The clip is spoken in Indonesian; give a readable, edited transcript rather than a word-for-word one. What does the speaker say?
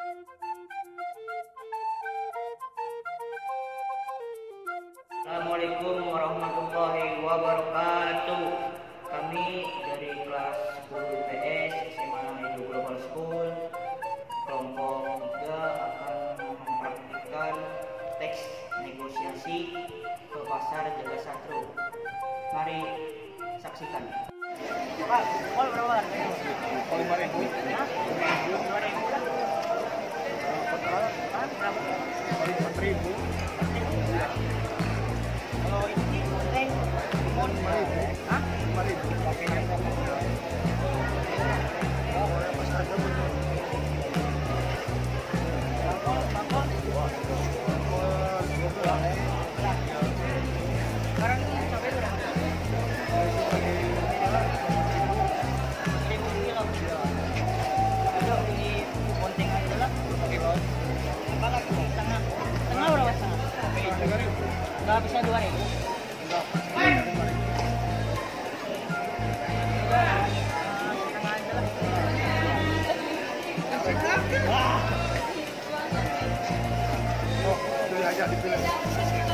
Assalamualaikum warahmatullahi wabarakatuh. Kami dari kelas 10 IPS SMA Edu Global School kelompok 3 akan mempraktikkan teks negosiasi ke pasar Jaga Satru. Mari saksikan. Pak, kol berapa harganya? Kol 5.000. Hah? 5.000 lah. Berapa? 4.000. Kalau ini teh limon 5.000. Hah? 5.000. Pakainya sekarang ini cabai berapa? 1.000 kilo. Ayo beli ponteng aja lah. Apa lagi? Setengah. Setengah berapa setengah? 3.000. Nggak bisa 2.000. Enggak. Setengah aja lah. Wah. Oh, pilih aja dipilih.